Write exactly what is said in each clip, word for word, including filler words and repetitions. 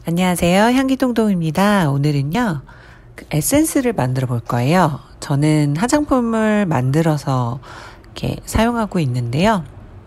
안녕하세요. 향기동동입니다. 오늘은요, 그 에센스를 만들어 볼 거예요. 저는 화장품을 만들어서 이렇게 사용하고 있는데요.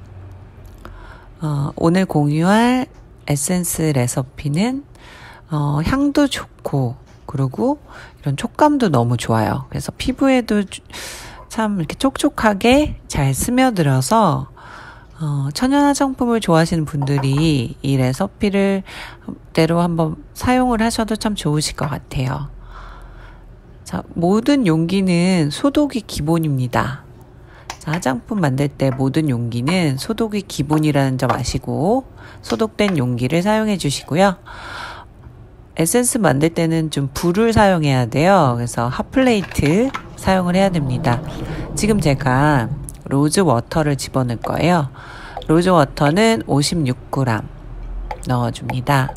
어, 오늘 공유할 에센스 레시피는 어, 향도 좋고, 그리고 이런 촉감도 너무 좋아요. 그래서 피부에도 참 이렇게 촉촉하게 잘 스며들어서 어, 천연 화장품을 좋아하시는 분들이 이 레시피를 대로 한번 사용을 하셔도 참 좋으실 것 같아요. 자, 모든 용기는 소독이 기본입니다. 자, 화장품 만들 때 모든 용기는 소독이 기본이라는 점 아시고 소독된 용기를 사용해 주시고요. 에센스 만들 때는 좀 불을 사용해야 돼요. 그래서 핫플레이트 사용을 해야 됩니다. 지금 제가 로즈 워터를 집어넣을 거예요. 로즈 워터는 오십육 그램 넣어줍니다.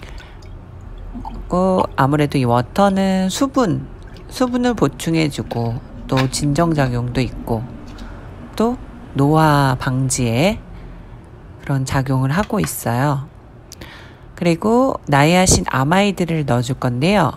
그리고 아무래도 이 워터는 수분, 수분을 보충해주고 또 진정작용도 있고 또 노화 방지에 그런 작용을 하고 있어요. 그리고 나이아신 아마이드를 넣어줄 건데요.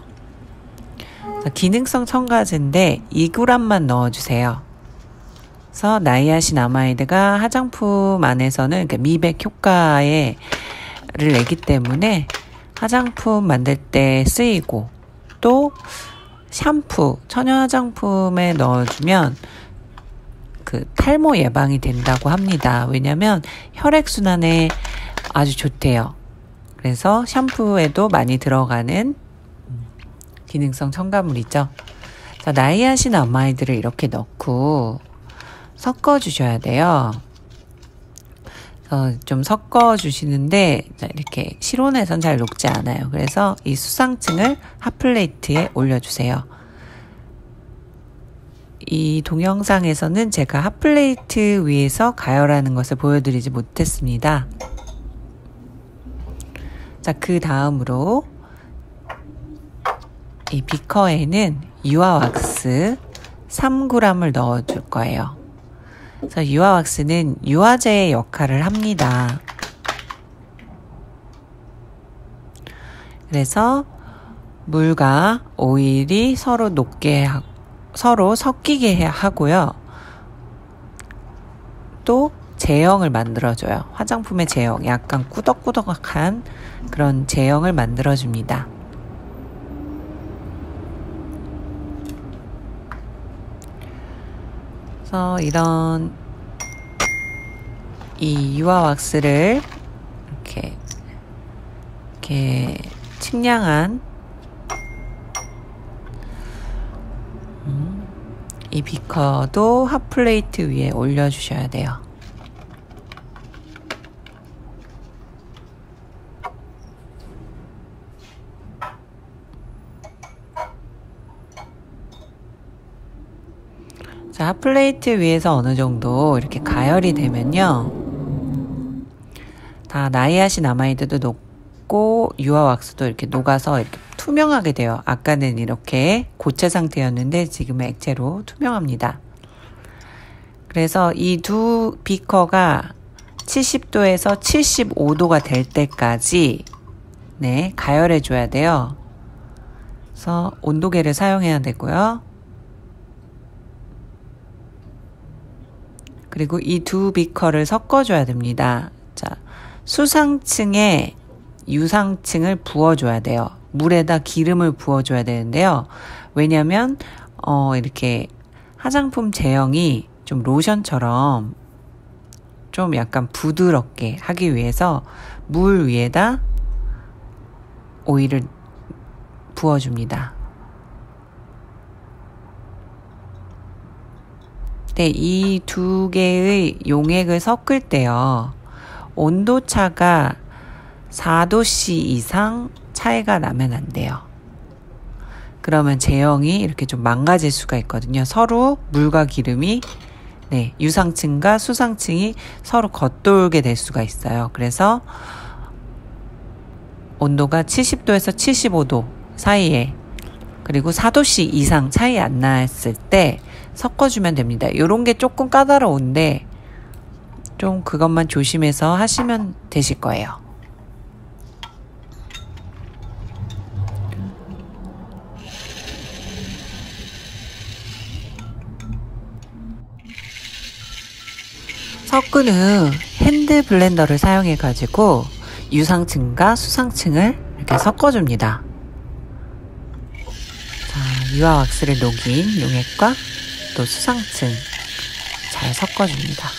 기능성 첨가제인데 이 그램만 넣어주세요. 그래서 나이아신 아마이드가 화장품 안에서는 미백 효과를 내기 때문에 화장품 만들 때 쓰이고 또 샴푸, 천연 화장품에 넣어주면 그 탈모 예방이 된다고 합니다. 왜냐면 혈액순환에 아주 좋대요. 그래서 샴푸에도 많이 들어가는 기능성 첨가물이죠. 자, 나이아신 아마이드를 이렇게 넣고 섞어 주셔야 돼요. 어, 좀 섞어 주시는데 이렇게 실온에선 잘 녹지 않아요. 그래서 이 수상층을 핫플레이트에 올려주세요. 이 동영상에서는 제가 핫플레이트 위에서 가열하는 것을 보여드리지 못했습니다. 자, 그 다음으로 이 비커에는 유화 왁스 삼 그램을 넣어줄 거예요. 그래서 유화 왁스는 유화제의 역할을 합니다. 그래서 물과 오일이 서로 녹게 하, 서로 섞이게 하고요. 또 제형을 만들어줘요. 화장품의 제형, 약간 꾸덕꾸덕한 그런 제형을 만들어줍니다. 그래서 이런 이 유화 왁스를 이렇게 이렇게 측량한 음, 이 비커도 핫플레이트 위에 올려주셔야 돼요. 자, 핫플레이트 위에서 어느 정도 이렇게 가열이 되면요. 다 나이아신 아마이드도 녹고 유화 왁스도 이렇게 녹아서 이렇게 투명하게 돼요. 아까는 이렇게 고체 상태였는데 지금은 액체로 투명합니다. 그래서 이 두 비커가 칠십 도에서 칠십오 도가 될 때까지 네, 가열해 줘야 돼요. 그래서 온도계를 사용해야 되고요. 그리고 이 두 비커를 섞어줘야 됩니다. 자, 수상층에 유상층을 부어줘야 돼요. 물에다 기름을 부어줘야 되는데요. 왜냐면 어, 이렇게 화장품 제형이 좀 로션처럼 좀 약간 부드럽게 하기 위해서 물 위에다 오일을 부어줍니다. 네, 이 두 개의 용액을 섞을 때요. 온도차가 사 도씨 이상 차이가 나면 안 돼요. 그러면 제형이 이렇게 좀 망가질 수가 있거든요. 서로 물과 기름이 네, 유상층과 수상층이 서로 겉돌게 될 수가 있어요. 그래서 온도가 칠십 도에서 칠십오 도 사이에 그리고 사 도씨 이상 차이 안 났을 때 섞어주면 됩니다. 이런 게 조금 까다로운데 좀 그것만 조심해서 하시면 되실 거예요. 섞은 후 핸드 블렌더를 사용해 가지고 유상층과 수상층을 이렇게 섞어줍니다. 자, 유화 왁스를 녹인 용액과 또 수상층 잘 섞어줍니다.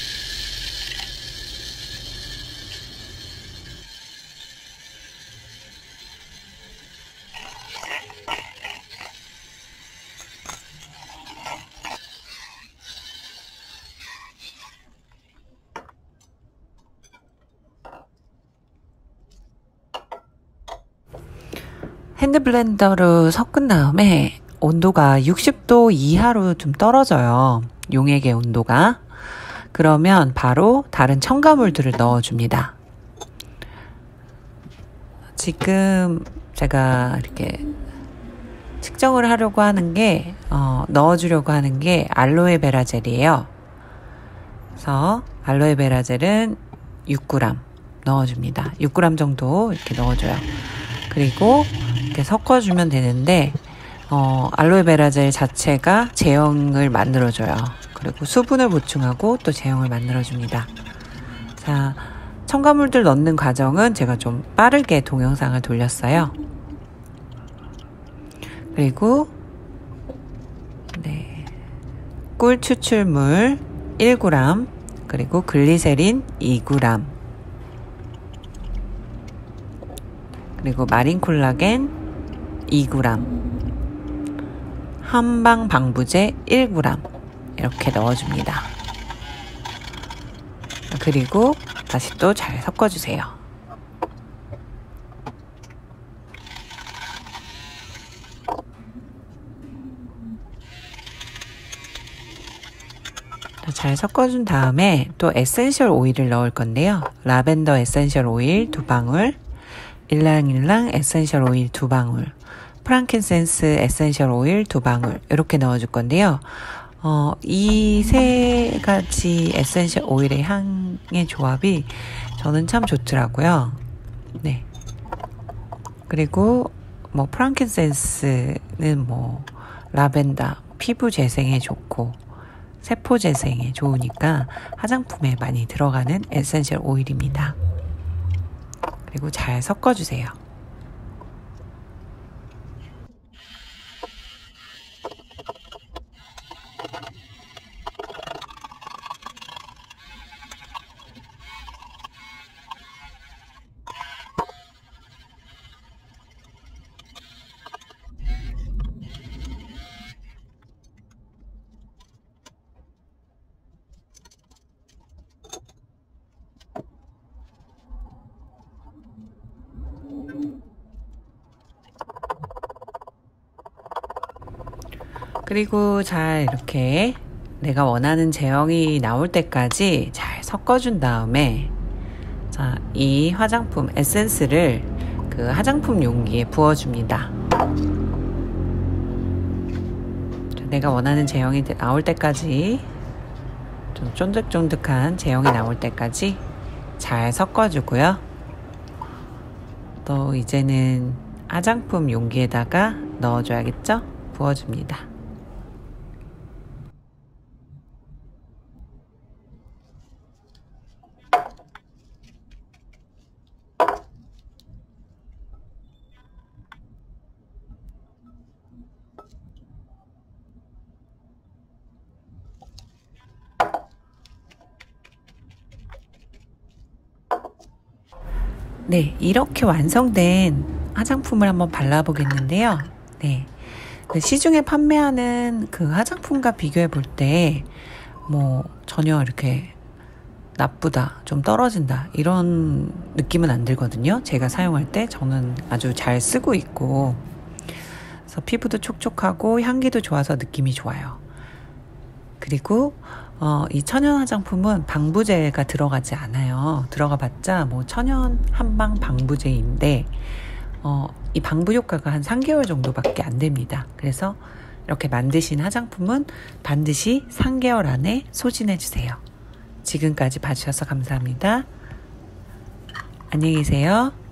핸드 블렌더로 섞은 다음에 온도가 육십 도 이하로 좀 떨어져요. 용액의 온도가. 그러면 바로 다른 첨가물들을 넣어줍니다. 지금 제가 이렇게 측정을 하려고 하는 게, 어, 넣어주려고 하는 게 알로에베라 젤이에요. 그래서 알로에베라 젤은 육 그램 넣어줍니다. 육 그램 정도 이렇게 넣어줘요. 그리고 이렇게 섞어주면 되는데, 어, 알로에베라 젤 자체가 제형을 만들어줘요. 그리고 수분을 보충하고 또 제형을 만들어줍니다. 자, 첨가물들 넣는 과정은 제가 좀 빠르게 동영상을 돌렸어요. 그리고 네, 꿀 추출물 일 그램, 그리고 글리세린 이 그램, 그리고 마린 콜라겐 이 그램, 한방 방부제 일 그램 이렇게 넣어줍니다. 그리고 다시 또 잘 섞어주세요. 잘 섞어준 다음에 또 에센셜 오일을 넣을 건데요. 라벤더 에센셜 오일 두 방울, 일랑일랑 에센셜 오일 두 방울, 프랑킨센스 에센셜 오일 두 방울 이렇게 넣어줄 건데요. 어, 이 세 가지 에센셜 오일의 향의 조합이 저는 참 좋더라고요. 네. 그리고 뭐 프랑킨센스는 뭐 라벤더 피부 재생에 좋고 세포 재생에 좋으니까 화장품에 많이 들어가는 에센셜 오일입니다. 그리고 잘 섞어주세요. 그리고 잘 이렇게 내가 원하는 제형이 나올 때까지 잘 섞어준 다음에, 자, 이 화장품 에센스를 그 화장품 용기에 부어줍니다. 내가 원하는 제형이 나올 때까지, 좀 쫀득쫀득한 제형이 나올 때까지 잘 섞어주고요. 또 이제는 화장품 용기에다가 넣어줘야겠죠? 부어줍니다. 네, 이렇게 완성된 화장품을 한번 발라보겠는데요. 네, 시중에 판매하는 그 화장품과 비교해 볼 때 뭐 전혀 이렇게 나쁘다, 좀 떨어진다 이런 느낌은 안 들거든요. 제가 사용할 때 저는 아주 잘 쓰고 있고, 그래서 피부도 촉촉하고 향기도 좋아서 느낌이 좋아요. 그리고 어, 이 천연 화장품은 방부제가 들어가지 않아요. 들어가 봤자 뭐 천연 한방 방부제인데, 어, 이 방부 효과가 한 삼 개월 정도밖에 안 됩니다. 그래서 이렇게 만드신 화장품은 반드시 삼 개월 안에 소진해 주세요. 지금까지 봐주셔서 감사합니다. 안녕히 계세요.